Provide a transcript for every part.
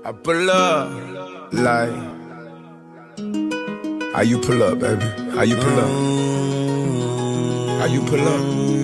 I pull up, like, how you pull up, baby? How you pull up? How you pull up?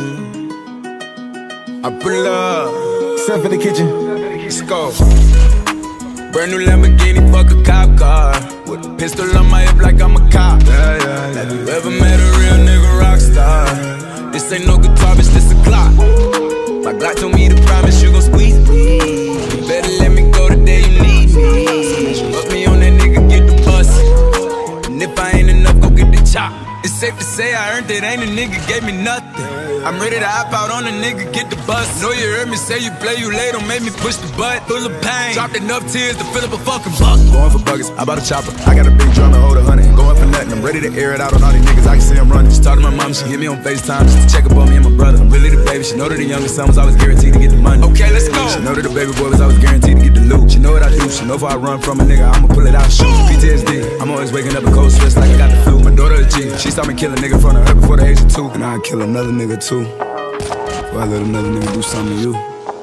I pull up. Step in the kitchen. Let's go. Brand new Lamborghini, fuck a cop car. With a pistol on my hip like I'm a cop. Have you ever met a real nigga rock star? This ain't no guitar, bitch, this a Glock. My Glock told me to promise you gon' squeeze me. You better let me go the day you need me. Put me on that nigga, get the bus. And if I ain't enough, go get the chop. It's safe to say I earned it, ain't a nigga gave me nothing. I'm ready to hop out on a nigga, get the bus. Know you heard me say you play, you late, don't make me push the butt. Full of pain, dropped enough tears to fill up a fucking bucket. Going for buggers, I bought a chopper. I got a big drum and hold 100. Going for nothing, I'm ready to air it out on all these niggas. I can see them running. She talked to my mom, she hit me on FaceTime just to check up on me and my brother. I'm really the baby, she know that the youngest son was always guaranteed to get the money. Okay, let's go. She know that the baby boy was always guaranteed to get the loot. She know what I do, she know if I run from a nigga, I'ma pull it out and shoot. PTSD, I'm always waking up a cold sweats like I got the flu. My daughter a G, she saw me kill a nigga in front of her before the age of 2. And I'd kill another nigga too. Before I let another nigga do something to you.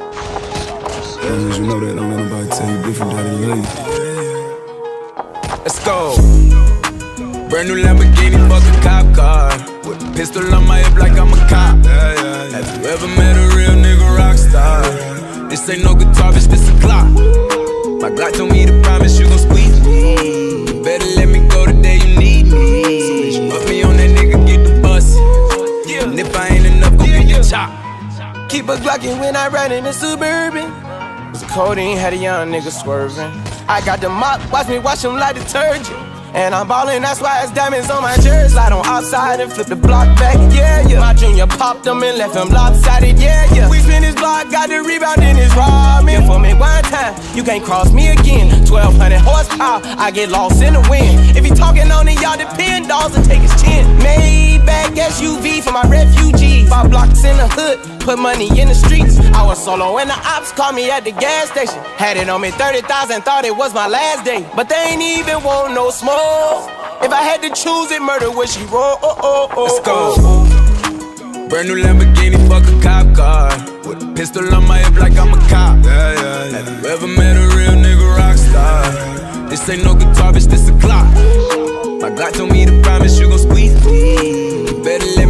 As long as you know that, don't let nobody tell you different, that they love you. Let's go. Brand new Lamborghini, fuck a cop car. With a pistol on my hip like I'm a cop. Have you ever met a real nigga rock star? This ain't no guitar, bitch, this a Glock. My Glock told me to promise you gon' squeeze me. You better let me go the day you need me. Put me on that nigga, get the bus. And if I ain't enough, go get the chop. Keep a Glockin' when I ride in the Suburban. Cause codeine had a young nigga swerving. I got the mop, watch me wash him like detergent. And I'm ballin', that's why it's diamonds on my jersey. Slide on outside and flip the block back, yeah, yeah. My junior popped him and left him lopsided, yeah, yeah. We spin his block, got the rebound in his ramen. For me one time, you can't cross me again. 1200 horsepower, I get lost in the wind. If he talking on it, y'all depend, dolls and take his chin. Maybach SUV for my refugees. 5 blocks in the hood, put money in the streets. I was solo and the ops called me at the gas station. Had it on me 30,000, thought it was my last day. But they ain't even want no smoke. If I had to choose it, murder would she roll? Let's go. Brand new Lamborghini, fuck a cop car. With a pistol on my hip like I'm a cop. Have you ever met a real nigga rock star? This ain't no guitar, bitch, this a Glock. My Glock told me to promise you gon' squeeze me. You better let